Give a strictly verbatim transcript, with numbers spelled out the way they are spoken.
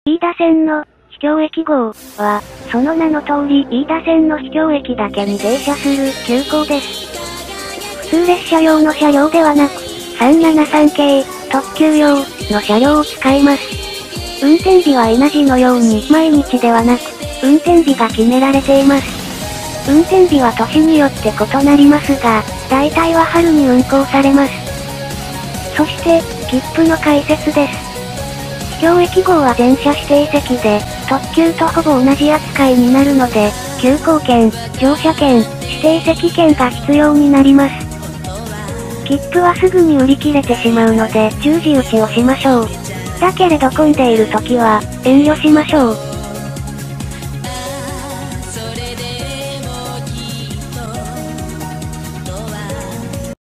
飯田線の秘境駅号は、その名の通り飯田線の秘境駅だけに停車する急行です。普通列車用の車両ではなく、さんななさん系、特急用の車両を使います。運転日は稲地のように毎日ではなく、運転日が決められています。運転日は年によって異なりますが、大体は春に運行されます。そして、切符の解説です。秘境駅号は全車指定席で、特急とほぼ同じ扱いになるので、急行券、乗車券、指定席券が必要になります。切符はすぐに売り切れてしまうので、十字打ちをしましょう。だけれど混んでいる時は、遠慮しましょう。